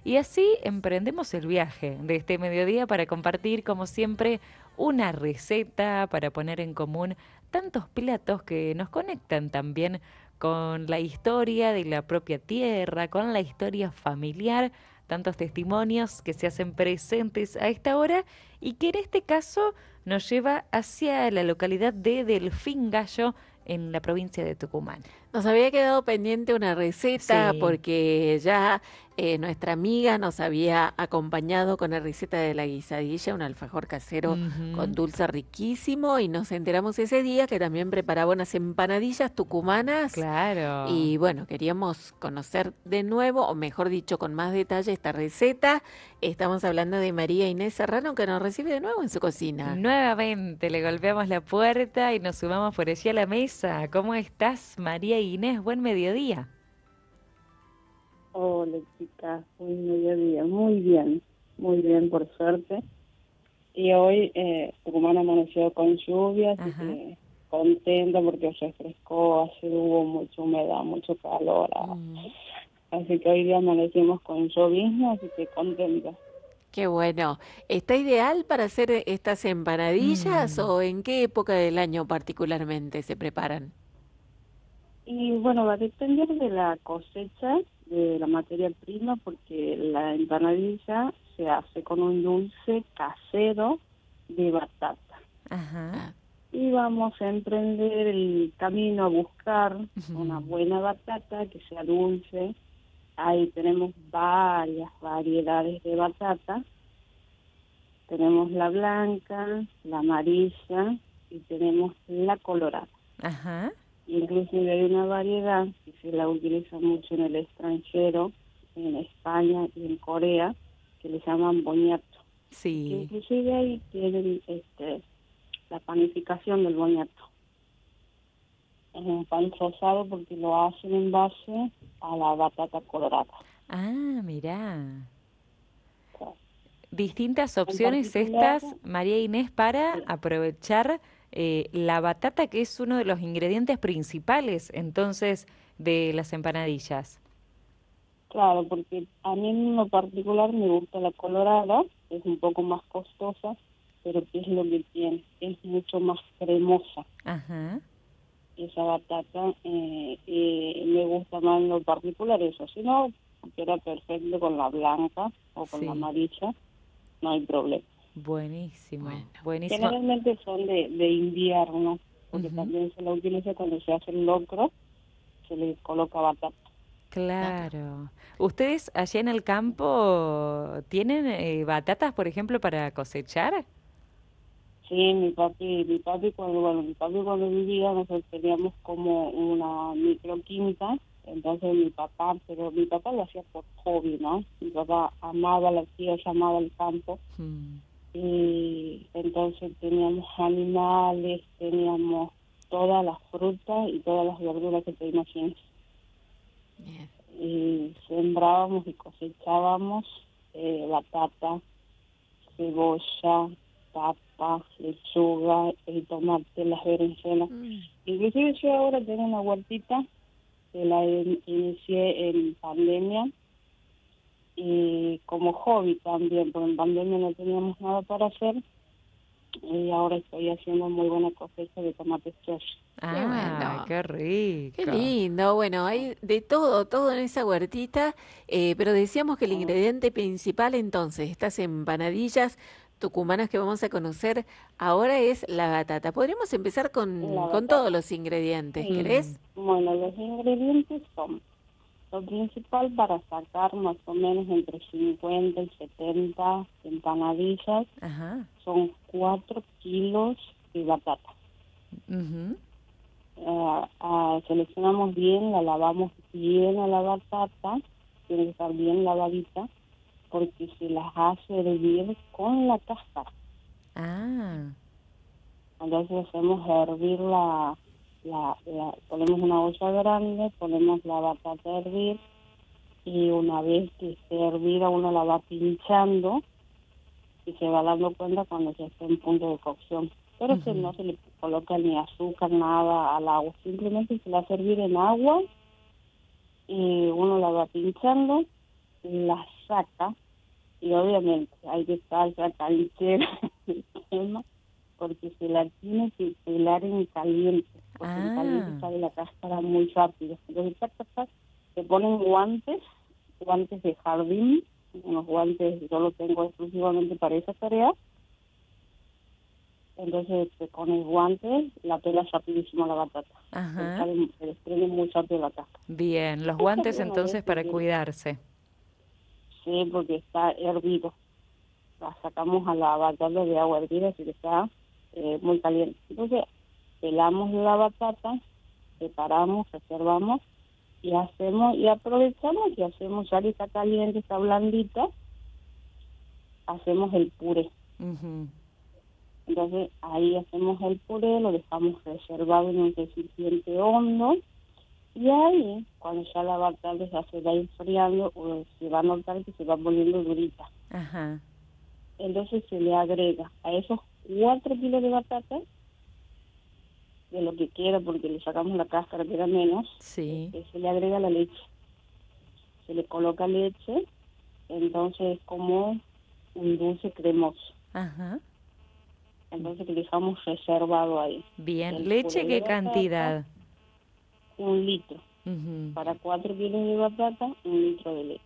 Y así emprendemos el viaje de este mediodía para compartir, como siempre, una receta para poner en común tantos platos que nos conectan también con la historia de la propia tierra, con la historia familiar, tantos testimonios que se hacen presentes a esta hora y que en este caso nos lleva hacia la localidad de Delfín Gallo en la provincia de Tucumán. Nos había quedado pendiente una receta Sí. porque ya nuestra amiga nos había acompañado con la receta de la guisadilla, un alfajor casero con Ujú. dulce riquísimo, y nos enteramos ese día que también preparaba unas empanadillas tucumanas. Claro. Y bueno, queríamos conocer de nuevo, o mejor dicho, con más detalle esta receta. Estamos hablando de María Inés Serrano, que nos recibe de nuevo en su cocina. Nuevamente le golpeamos la puerta y nos sumamos por allí a la mesa. ¿Cómo estás, María Inés? Buen mediodía. Hola chicas, buen mediodía, muy bien por suerte. Y hoy Tucumán amaneció con lluvia, así Ajá. que contenta porque refrescó, hace hubo mucha humedad, mucho calor. Mm. Así que hoy día amanecimos con llovizna, así que contenta. Qué bueno. ¿Está ideal para hacer estas empanadillas Mm. o en qué época del año particularmente se preparan? Y bueno, va a depender de la cosecha, de la materia prima, porque la empanadilla se hace con un dulce casero de batata. Ajá. Ah, Y vamos a emprender el camino a buscar una Ujú. buena batata que sea dulce. Ahí tenemos varias variedades de batata. Tenemos la blanca, la amarilla y tenemos la colorada. Ajá. Inclusive hay una variedad que se la utiliza mucho en el extranjero, en España y en Corea, que le llaman boñato. Y que Sí. inclusive ahí tienen la panificación del boñato. Es un pan rosado porque lo hacen en base a la batata colorada. Ah, mirá. O sea, Distintas en opciones particular, estas, María Inés, para sí, aprovechar la batata, que es uno de los ingredientes principales, entonces, de las empanadillas. claro, porque a mí en lo particular me gusta la colorada, es un poco más costosa, pero ¿qué es lo que tiene? Es mucho más cremosa Ajá. esa batata, me gusta más en lo particular eso. Si no, queda perfecto con la blanca o con la Sí. amarilla, no hay problema. Buenísimo, bueno. buenísimo. Generalmente son de invierno, porque Ujú. también se la utiliza cuando se hace el locro, se le coloca batata. Claro. Claro. ¿Ustedes allá en el campo tienen batatas, por ejemplo, para cosechar? Sí, mi papi cuando vivía, nosotros teníamos como una microquímica, entonces pero mi papá lo hacía por hobby, ¿no? Mi papá amaba la tierra, amaba el campo, Mm. y entonces teníamos animales, teníamos todas las frutas y todas las verduras que te imaginas. Bien. Y sembrábamos y cosechábamos batata, cebolla, papa, lechuga, el tomate, las berenjenas. Mm. Inclusive yo ahora tengo una huertita que inicié en pandemia y como hobby también, porque en pandemia no teníamos nada para hacer y ahora estoy haciendo muy buena cosecha de tomates cherry. Qué Ah, bueno. qué Qué rico. lindo. Bueno, hay de todo, todo en esa huertita, pero decíamos que el Ah, ingrediente principal entonces, estas empanadillas tucumanas que vamos a conocer ahora es la batata. Podríamos empezar la con todos batata. los ingredientes, Sí. Mm. ¿querés? Bueno, los ingredientes son lo principal para sacar más o menos entre 50 y 70 empanadillas, Ajá. son 4 kilos de batata. Ujú. Seleccionamos bien, la lavamos bien a la batata, tiene que estar bien lavadita, porque se las hace hervir con la cáscara. Ah. Entonces hacemos hervir ponemos una olla grande, ponemos la batata a hervir y una vez que esté hervida uno la va pinchando y se va dando cuenta cuando ya está en punto de cocción. Pero que Ujú. no se le coloca ni azúcar, nada al agua, simplemente se la hace hervir en agua y uno la va pinchando, la saca, y obviamente hay que estar ya canchera el tema, porque se la tiene que pelar en caliente, porque en caliente Ah, sale la cáscara muy rápido. Entonces, tac, tac, tac, se ponen guantes de jardín, unos guantes, yo los tengo exclusivamente para esa tarea. Entonces, con el guante la pela rapidísimo la batata. ajá. Se desprende muy rápido la cáscara. Bien, los Después guantes también a entonces veces para cuidarse. sí, porque está hervido. La sacamos a la batata de agua hervida, así que está muy caliente. Entonces, pelamos la batata, separamos, reservamos y aprovechamos y hacemos, ya que está caliente, está blandita, hacemos el puré. Ujú. Entonces ahí hacemos el puré, lo dejamos reservado en un recipiente hondo y ahí, cuando ya la batata ya se va enfriando, se va a notar que se va poniendo durita. Ajá, Entonces se le agrega a esos 4 kilos de batata, de lo que quiera, porque le sacamos la cáscara que era menos, sí, se le agrega la leche. Se le coloca leche, entonces es como un dulce cremoso. ajá. Entonces le dejamos reservado ahí. Bien, El ¿leche puré de qué batata, cantidad? 1 litro. Ujú. Para 4 kilos de batata, 1 litro de leche.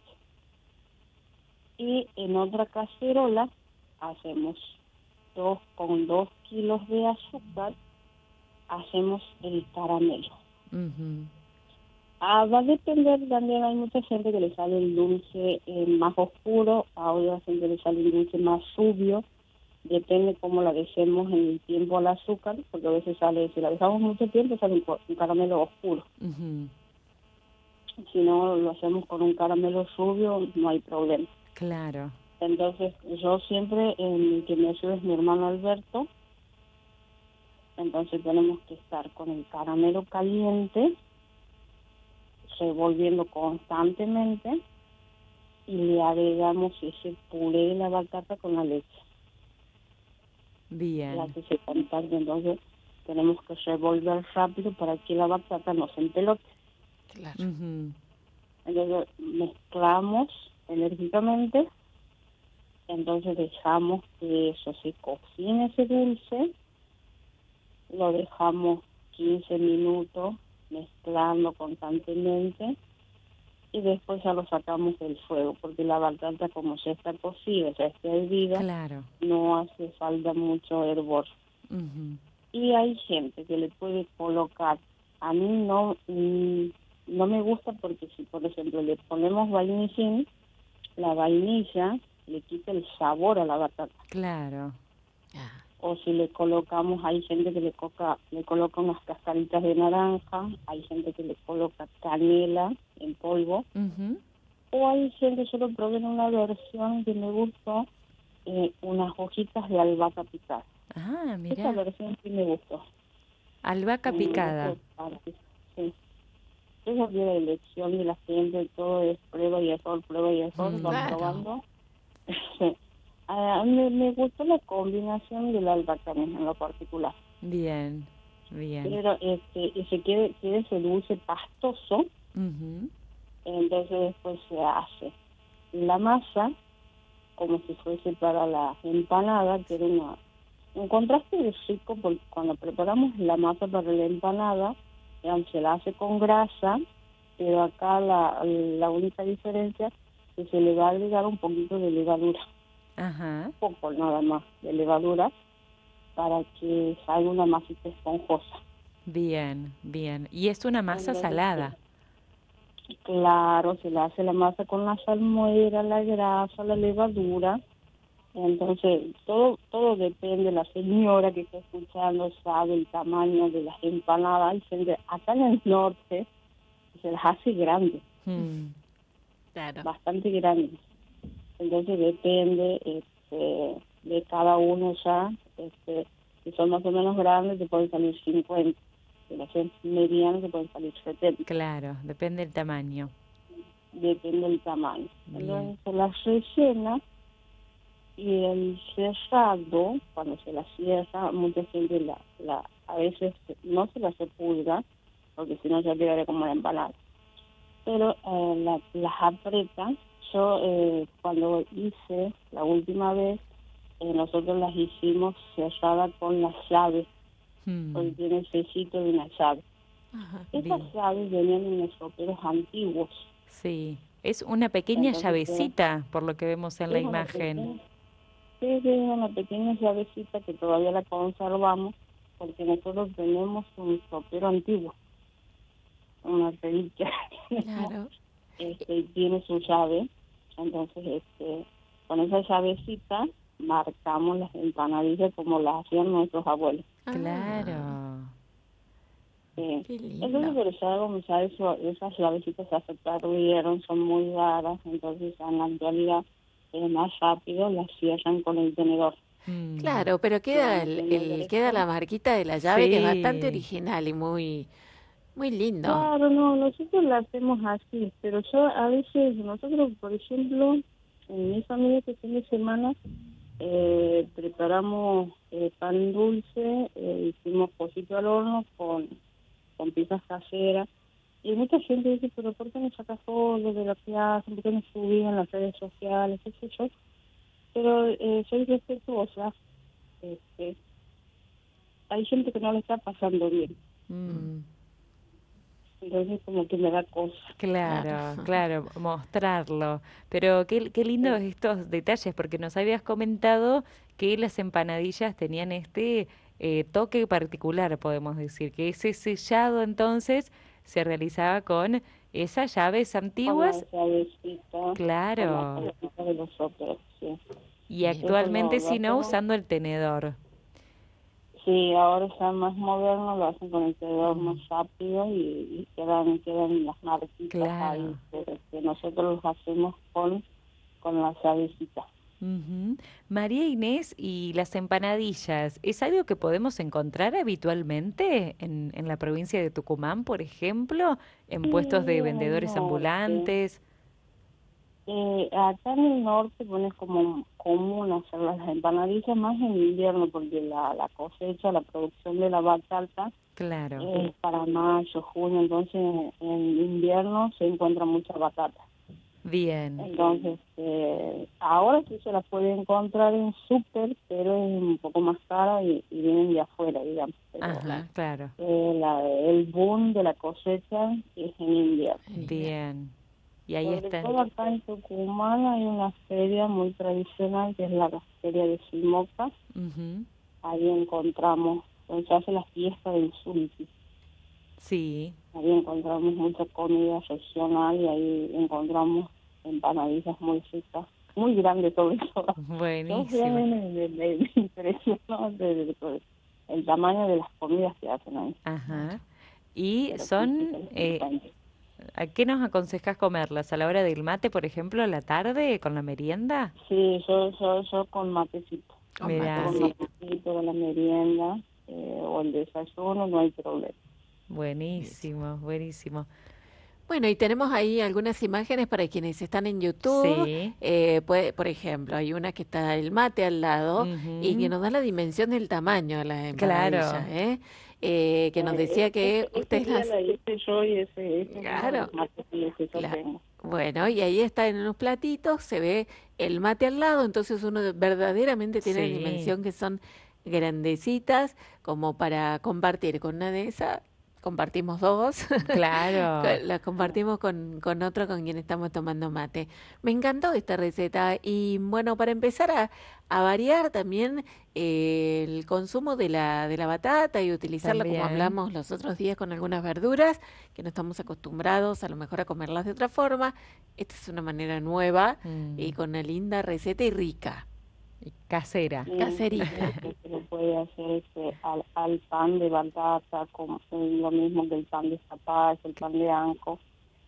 Y en otra cacerola hacemos con 2 kilos de azúcar, hacemos el caramelo. Ujú. Va a depender también, hay mucha gente que le sale el dulce más oscuro, a otra gente le sale el dulce más rubio, depende cómo la dejemos en el tiempo al azúcar, porque a veces sale, si la dejamos mucho tiempo, sale un caramelo oscuro. Ujú. Si no lo hacemos con un caramelo rubio, no hay problema. Claro, Entonces, yo siempre, el que me ayuda es mi hermano Alberto, entonces tenemos que estar con el caramelo caliente, revolviendo constantemente, y le agregamos ese puré de la batata con la leche, la bien. que se comparte. Entonces, tenemos que revolver rápido para que la batata no se empelote. Claro. Ujú. Entonces, mezclamos enérgicamente, entonces dejamos que eso se cocine ese dulce, lo dejamos 15 minutos mezclando constantemente y después ya lo sacamos del fuego, porque la batata como ya está cocida, ya está hervida, Claro. no hace falta mucho hervor. Ujú. Y hay gente que le puede colocar, a mí no me gusta porque si por ejemplo le ponemos vainillín, la vainilla le quita el sabor a la batata. Claro. Ah, O si le colocamos, hay gente que le coloca unas cascaritas de naranja, hay gente que le coloca canela en polvo, Ujú. o hay gente, yo lo probé en una versión que me gustó, unas hojitas de albahaca picada. Ah, Esa mira. versión sí me gustó. Albahaca En el picada. resto de partes, sí. Esa es la elección de la gente, todo es prueba y error, Mm. van claro. probando. Sí. Me gustó la combinación de la albahaca en lo particular. Bien, bien. Pero y quede ese dulce pastoso, Ujú. entonces después se hace la masa como si fuese para la empanada, que era un contraste de rico, porque cuando preparamos la masa para la empanada, se la hace con grasa, pero acá la única diferencia es que se le va a agregar un poquito de levadura, Ajá. poco nada más de levadura, para que salga una masita esponjosa. Bien, bien. Y es una masa Entonces, salada. claro, se le hace la masa con la salmuera, la grasa, la levadura. Entonces, todo depende, la señora que está escuchando sabe el tamaño de las empanadas. Hay gente, acá en el norte se las hace grandes, Mm. Claro. bastante grandes. Entonces depende de cada uno ya. Si son más o menos grandes, te pueden salir 50. Si las son medianas, te pueden salir 70. Claro, depende del tamaño. Depende del tamaño. Bien. Entonces se las rellena y el cerrado, cuando se la cierra, mucha gente a veces no se la sepulga, porque si no ya quedaría como la empanada. Pero las aprieta Yo cuando hice la última vez, nosotros las hicimos cerradas con las llaves, porque tiene el sellito de una llave. Ajá. Esas Bien. llaves venían en los roperos antiguos. Sí, es una pequeña Entonces llavecita, por lo que vemos en la es imagen. una pequeña llavecita que todavía la conservamos, porque nosotros tenemos un ropero antiguo, una reliquia. Claro. Tiene su llave. Entonces, con esa llavecita marcamos las empanadillas como las hacían nuestros abuelos. Ah, Claro. qué Entonces, lindo. pero ya, como sabes, esas llavecitas ya se perdieron, son muy raras, entonces en la actualidad es más rápido, las cierran con el tenedor. Mm. Claro, pero queda Con el tenedor queda esto. la marquita de la llave que es bastante Sí, original y muy lindo. Claro, no, nosotros la hacemos así, pero yo a veces, nosotros, por ejemplo, en mi familia este fin de semana preparamos pan dulce, hicimos cosito al horno con pizzas caseras, y mucha gente dice, pero ¿por qué no sacas fotos de lo que hacen? ¿Por qué no subís en las redes sociales? ¿Qué sé yo? Pero soy respetuosa, este, hay gente que no le está pasando bien, mm, entonces como que me da cosa. Claro. claro, claro, mostrarlo. Pero qué lindos estos detalles, porque nos habías comentado que las empanadillas tenían este toque particular, podemos decir, que ese sellado entonces se realizaba con esas llaves Con la antiguas, llavecita, con la claro, llavecita de los otros, sí. y Bien. Eso actualmente lo si no, hacemos. usando el tenedor. Sí, ahora está más moderno, lo hacen con el tenedor más Mm, rápido y quedan las marquitas ahí, claro. pero que nosotros los hacemos con la llavecita. Ujú. María Inés, ¿y las empanadillas? ¿Es algo que podemos encontrar habitualmente en la provincia de Tucumán, por ejemplo, en Sí, puestos de en el vendedores norte. ambulantes? Acá en el norte pones como común hacer las empanadillas más en invierno porque la cosecha, la producción de la batata Claro, es para mayo, junio, entonces en invierno se encuentra mucha batata. bien, Entonces, ahora sí se la puede encontrar en súper, pero es un poco más cara y vienen de afuera, digamos. Pero Claro. ajá, claro, el boom de la cosecha es en invierno. bien. Y ahí Sobre está. todo acá en Tucumán hay una feria muy tradicional que es la feria de Simoca. Ujú. Ahí encontramos, donde se hace la fiesta del Zulti. Sí, Ahí encontramos mucha comida regional y ahí encontramos empanadillas muy ricas, muy grandes sobre todo. Yo buenísimo. realmente me impresionó el tamaño de las comidas que hacen ahí, Ajá. Y pero sí, sí, son, sí, sí, sí. ¿a qué nos aconsejas comerlas? ¿A la hora del mate, por ejemplo, a la tarde, con la merienda? Sí, yo con matecito. Con Yo con Mirá, matecito. matecito, con la merienda o el desayuno, no hay problema. buenísimo, buenísimo. Bueno, y tenemos ahí algunas imágenes para quienes están en YouTube. Sí, Por ejemplo, hay una que está el mate al lado y que ujú, nos da la dimensión del tamaño de las empanadillas, claro, ¿eh? Que nos decía que Ese ustedes día las... la hice yo y ese es uno de Claro, los matecitos que yo claro. tengo. Bueno, y ahí está en unos platitos, se ve el mate al lado, entonces uno verdaderamente tiene sí, dimensión que son grandecitas como para compartir con una de esas. Compartimos dos, claro, las compartimos con otro con quien estamos tomando mate. Me encantó esta receta y bueno, para empezar a variar también el consumo de la batata y utilizarla como también. hablamos los otros días con algunas verduras, que no estamos acostumbrados a lo mejor a comerlas de otra forma. Esta es una manera nueva y Mm, con una linda receta y rica, y casera. caserita. Que se lo puede hacer al pan de batata, como lo mismo que el pan de zapallo, el pan de anco,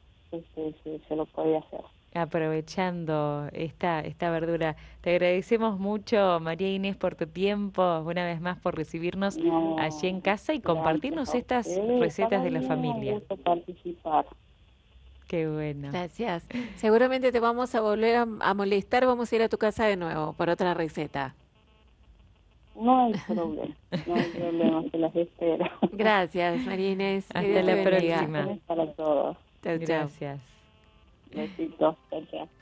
se lo puede hacer. Aprovechando esta verdura. Te agradecemos mucho, María Inés, por tu tiempo, una vez más por recibirnos allí en No, casa y gracias compartirnos a estas ustedes. recetas Para de la mí es un familia. gusto participar. Qué bueno. Gracias. Seguramente te vamos a volver a molestar, vamos a ir a tu casa de nuevo por otra receta. No hay problema, se las espero. Gracias, María Inés. Que Hasta Dios te la bendiga. próxima. Bendiciones para todos. Chau, chau. Gracias. Besitos, chao, chao.